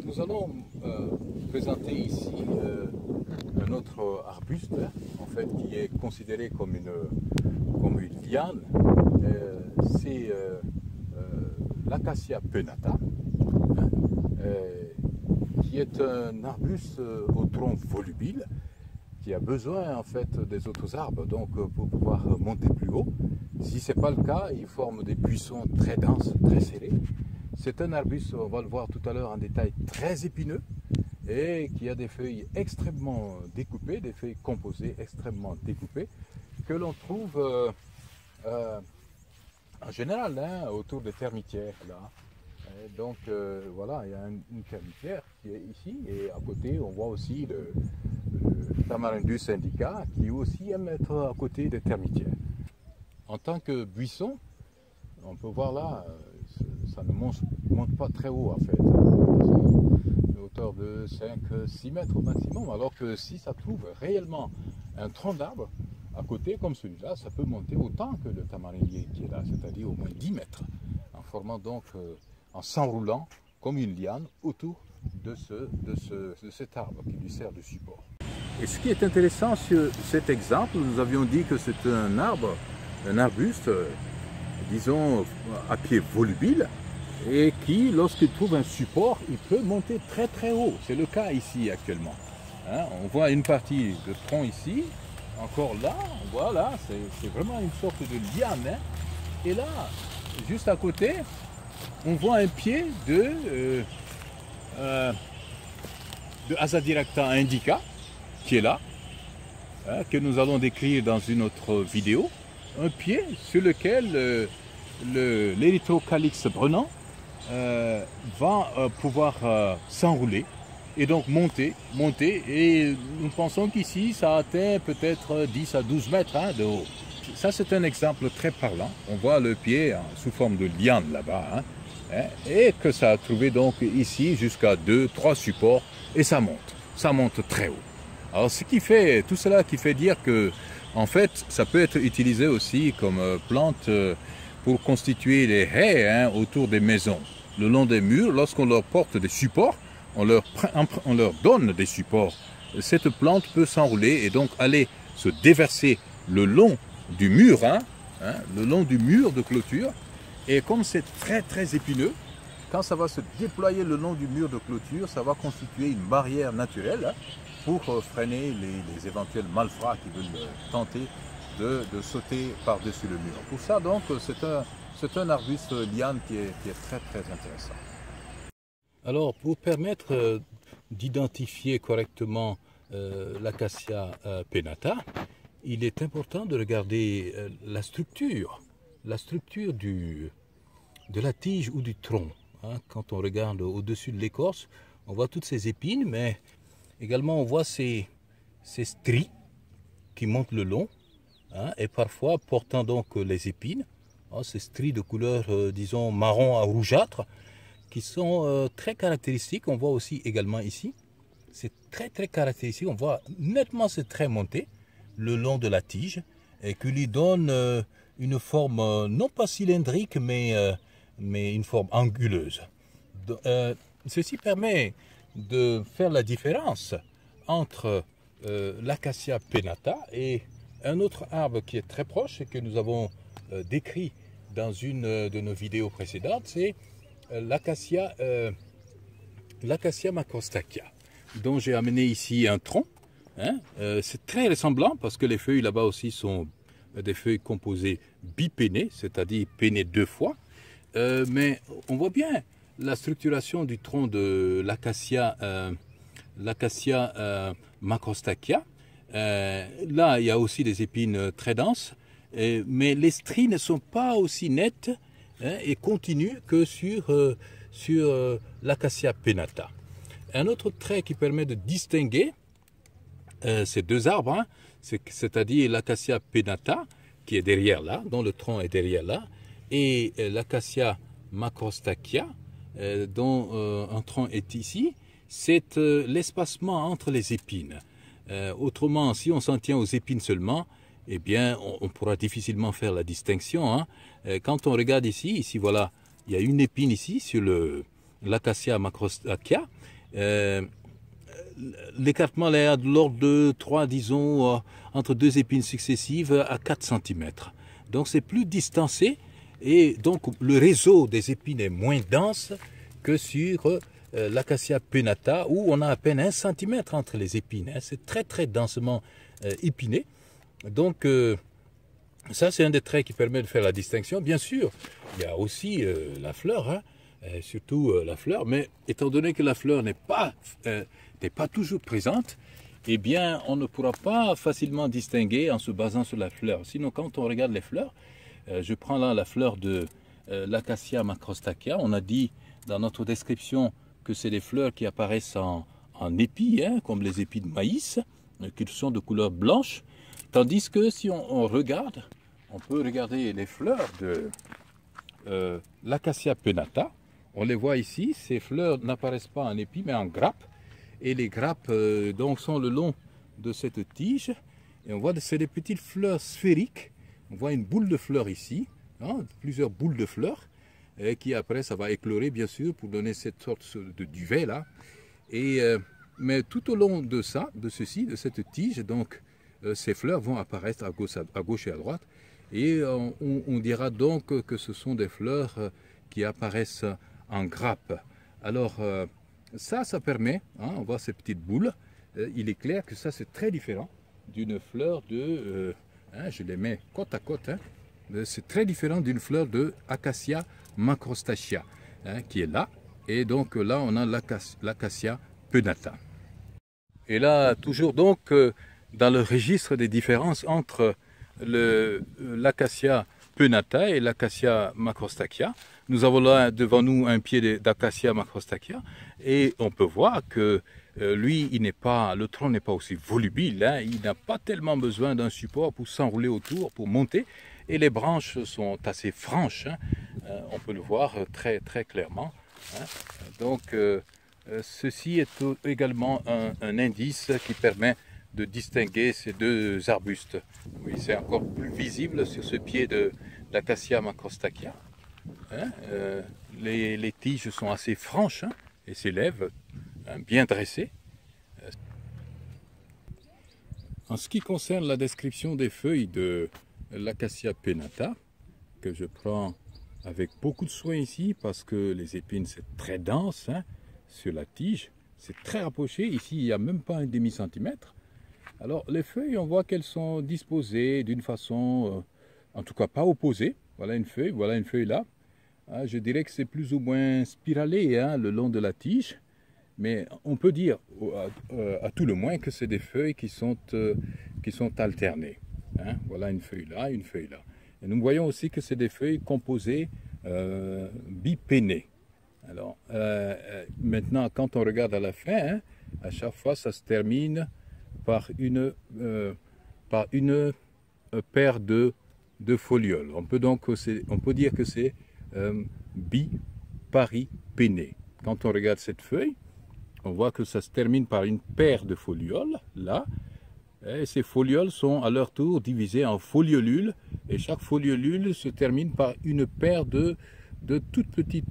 Nous allons présenter ici un autre arbuste, en fait, qui est considéré comme une liane. C'est l'acacia penata, hein, qui est un arbuste au tronc volubile, qui a besoin en fait des autres arbres donc pour pouvoir monter plus haut. Si ce n'est pas le cas, il forme des buissons très denses, très serrés. C'est un arbuste, on va le voir tout à l'heure en détail, très épineux et qui a des feuilles extrêmement découpées, des feuilles composées extrêmement découpées, que l'on trouve en général autour des termitières. Là. Et donc voilà, il y a une termitière qui est ici et à côté on voit aussi le Tamarindus indica qui aussi aime être à côté des termitières. En tant que buisson, on peut voir là, ça ne monte pas très haut en fait, disons, une hauteur de 5-6 mètres au maximum, alors que si ça trouve réellement un tronc d'arbre à côté comme celui-là, ça peut monter autant que le tamarindier qui est là, c'est-à-dire au moins 10 mètres, en formant donc, en s'enroulant comme une liane autour de cet arbre qui lui sert de support. Et ce qui est intéressant sur cet exemple, nous avions dit que c'est un arbuste, disons, à pied volubile, et qui, lorsqu'il trouve un support, il peut monter très très haut. C'est le cas ici actuellement. Hein, on voit une partie de tronc ici, encore là, voilà, c'est vraiment une sorte de liane. Hein. Et là, juste à côté, on voit un pied de Azadirachta indica, qui est là, hein, que nous allons décrire dans une autre vidéo. Un pied sur lequel l'érythrocalix brunant va pouvoir s'enrouler et donc monter, et nous pensons qu'ici ça atteint peut-être 10 à 12 mètres de haut. Ça c'est un exemple très parlant, on voit le pied sous forme de liane là-bas, et que ça a trouvé donc ici jusqu'à 2-3 supports et ça monte très haut. Alors tout cela qui fait dire que en fait, ça peut être utilisé aussi comme plante pour constituer des haies autour des maisons. Le long des murs, lorsqu'on leur porte des supports, on leur donne des supports. Cette plante peut s'enrouler et donc aller se déverser le long du mur, le long du mur de clôture. Et comme c'est très très épineux, quand ça va se déployer le long du mur de clôture, ça va constituer une barrière naturelle pour freiner les éventuels malfrats qui veulent tenter de sauter par-dessus le mur. Pour ça, donc, c'est un arbuste liane qui est très très intéressant. Alors, pour permettre d'identifier correctement l'acacia penata, il est important de regarder la structure de la tige ou du tronc. Hein. Quand on regarde au-dessus de l'écorce, on voit toutes ces épines, mais également, on voit ces stries qui montent le long, et parfois portant donc les épines, ces stries de couleur, disons, marron à rougeâtre, qui sont très caractéristiques. On voit aussi également ici, c'est très très caractéristique, on voit nettement ces traits montés le long de la tige, et qui lui donne une forme non pas cylindrique, mais une forme anguleuse. Ceci permet de faire la différence entre l'acacia penata et un autre arbre qui est très proche et que nous avons décrit dans une de nos vidéos précédentes, c'est l'acacia macrostachya, dont j'ai amené ici un tronc. C'est très ressemblant parce que les feuilles là-bas aussi sont des feuilles composées bipénées, c'est-à-dire pénées 2 fois, mais on voit bien la structuration du tronc de l'acacia macrostachya. Là, il y a aussi des épines très denses, mais les stries ne sont pas aussi nettes et continues que sur l'acacia penata. Un autre trait qui permet de distinguer ces deux arbres, c'est-à-dire l'acacia penata, qui est derrière là, dont le tronc est derrière là, et l'acacia macrostachya, dont un tronc est ici, c'est l'espacement entre les épines. Autrement, si on s'en tient aux épines seulement, eh bien, on pourra difficilement faire la distinction. Quand on regarde ici, voilà, il y a une épine ici sur l'acacia macrostachya, l'écartement est de l'ordre de 3, disons, entre deux épines successives à 4 cm. Donc c'est plus distancé et donc le réseau des épines est moins dense que sur l'acacia penata où on a à peine 1 cm entre les épines. Hein. C'est très très densément épiné. Donc ça c'est un des traits qui permet de faire la distinction. Bien sûr, il y a aussi la fleur, hein, surtout la fleur, mais étant donné que la fleur n'est pas toujours présente, eh bien, on ne pourra pas facilement distinguer en se basant sur la fleur. Sinon, quand on regarde les fleurs, je prends là la fleur de l'acacia macrostachya. On a dit dans notre description que c'est des fleurs qui apparaissent en épis, hein, comme les épis de maïs, qui sont de couleur blanche. Tandis que si on regarde, on peut regarder les fleurs de l'acacia penata. On les voit ici, ces fleurs n'apparaissent pas en épis, mais en grappes. Et les grappes donc sont le long de cette tige. Et on voit que c'est des petites fleurs sphériques. On voit une boule de fleurs ici, hein, plusieurs boules de fleurs, et qui après ça va éclorer bien sûr pour donner cette sorte de duvet là. Et, mais tout au long de ça, de cette tige, donc ces fleurs vont apparaître à gauche et à droite. Et on dira donc que ce sont des fleurs qui apparaissent en grappe. Alors ça permet, hein, on voit ces petites boules, il est clair que ça c'est très différent d'une fleur de, hein, je les mets côte à côte, hein, c'est très différent d'une fleur de Acacia macrostachya, hein, qui est là, et donc là on a l'acacia penata. Et là toujours donc dans le registre des différences entre l'acacia penata et l'acacia macrostachya, nous avons là devant nous un pied d'acacia macrostachya et on peut voir que lui, le tronc n'est pas aussi volubile, hein, il n'a pas tellement besoin d'un support pour s'enrouler autour, pour monter, et les branches sont assez franches, hein, on peut le voir très, très clairement. Hein. Donc ceci est également un indice qui permet de distinguer ces deux arbustes. Oui, c'est encore plus visible sur ce pied de l'acacia macrostachya. Hein, les tiges sont assez franches, hein, et s'élèvent, hein, bien dressées. En ce qui concerne la description des feuilles de l'acacia penata, que je prends avec beaucoup de soin ici, parce que les épines c'est très dense, hein, sur la tige, c'est très rapproché, ici il n'y a même pas un demi-centimètre. Alors les feuilles, on voit qu'elles sont disposées d'une façon, en tout cas pas opposée. Voilà une feuille là. Ah, je dirais que c'est plus ou moins spiralé, hein, le long de la tige, mais on peut dire à tout le moins que c'est des feuilles qui sont alternées. Hein. Voilà une feuille là, une feuille là. Et nous voyons aussi que c'est des feuilles composées bipénées. Alors maintenant, quand on regarde à la fin, hein, à chaque fois ça se termine par une paire de folioles. On peut dire que c'est biparipéné. Quand on regarde cette feuille, on voit que ça se termine par une paire de folioles, là, et ces folioles sont à leur tour divisées en foliolules, et chaque foliolule se termine par une paire de toutes petites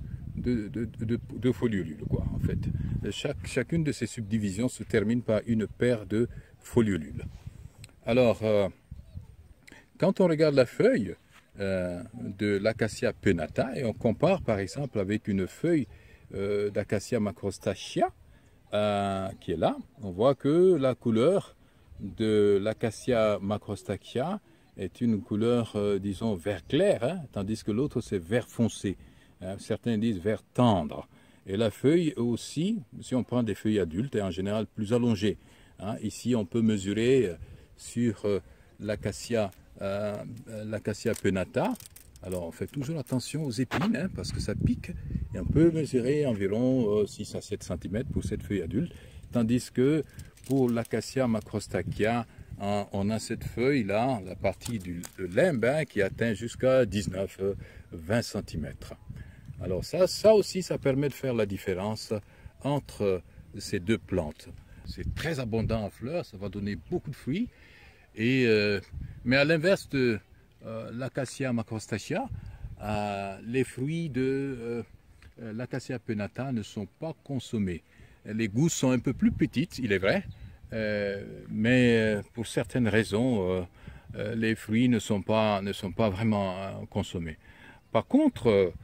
de foliolules, quoi, en fait. Chacune de ces subdivisions se termine par une paire de foliolules. Alors, quand on regarde la feuille de l'acacia penata et on compare par exemple avec une feuille d'acacia macrostachya qui est là, on voit que la couleur de l'acacia macrostachya est une couleur, disons, vert clair, hein, tandis que l'autre c'est vert foncé. Hein, certains disent vert tendre. Et la feuille aussi, si on prend des feuilles adultes, est en général plus allongée. Hein. Ici, on peut mesurer sur l'acacia penata. Alors, on fait toujours attention aux épines, hein, parce que ça pique. Et on peut mesurer environ 6 à 7 cm pour cette feuille adulte. Tandis que pour l'acacia macrostachya, on a cette feuille-là, la partie de limbe, hein, qui atteint jusqu'à 19-20 cm. Alors ça aussi, ça permet de faire la différence entre ces deux plantes. C'est très abondant en fleurs, ça va donner beaucoup de fruits. Mais à l'inverse de l'acacia macrostachya, les fruits de l'acacia penata ne sont pas consommés. Les gousses sont un peu plus petites, il est vrai, mais pour certaines raisons, les fruits ne sont pas vraiment consommés. Par contre,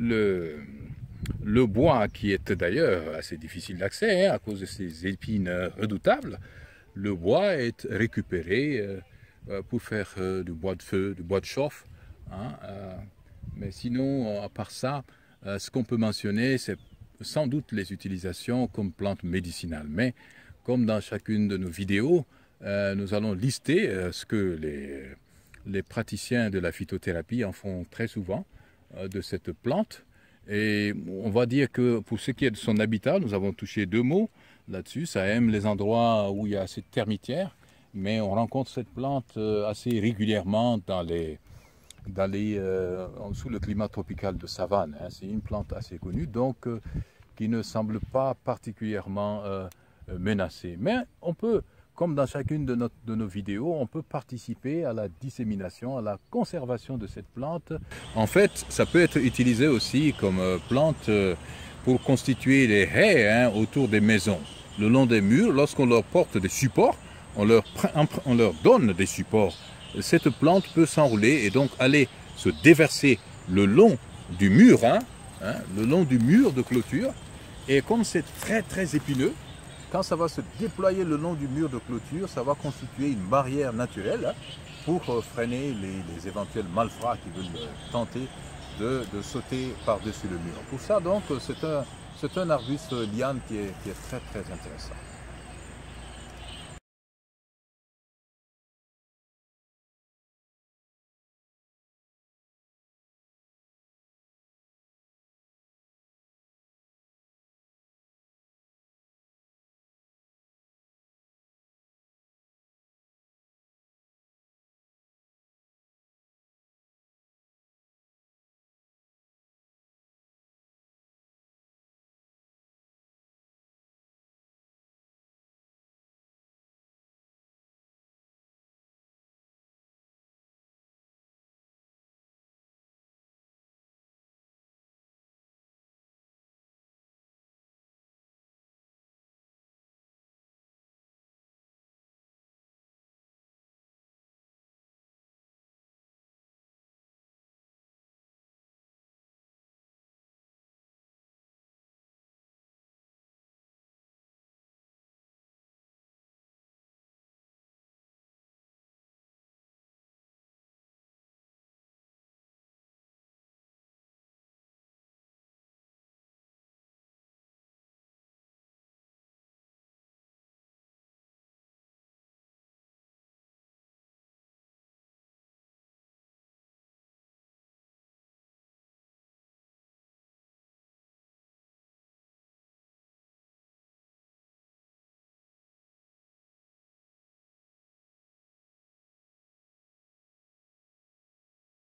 le bois, qui est d'ailleurs assez difficile d'accès à cause de ses épines redoutables, le bois est récupéré pour faire du bois de feu, du bois de chauffe. Hein, mais sinon, à part ça, ce qu'on peut mentionner, c'est sans doute les utilisations comme plantes médicinales. Mais comme dans chacune de nos vidéos, nous allons lister ce que les praticiens de la phytothérapie en font très souvent de cette plante. Et on va dire que pour ce qui est de son habitat, nous avons touché 2 mots là-dessus. Ça aime les endroits où il y a assez de termitières, mais on rencontre cette plante assez régulièrement sous le climat tropical de savane. Hein. C'est une plante assez connue, donc qui ne semble pas particulièrement menacée. Mais on peut, comme dans chacune de nos vidéos, on peut participer à la dissémination, à la conservation de cette plante. En fait, ça peut être utilisé aussi comme plante pour constituer des haies, hein, autour des maisons, le long des murs. Lorsqu'on leur porte des supports, on leur donne des supports. Cette plante peut s'enrouler et donc aller se déverser le long du mur, le long du mur de clôture. Et comme c'est très très épineux, quand ça va se déployer le long du mur de clôture, ça va constituer une barrière naturelle pour freiner les éventuels malfrats qui veulent tenter de sauter par-dessus le mur. Pour ça, donc, c'est un arbuste liane qui est très très intéressant.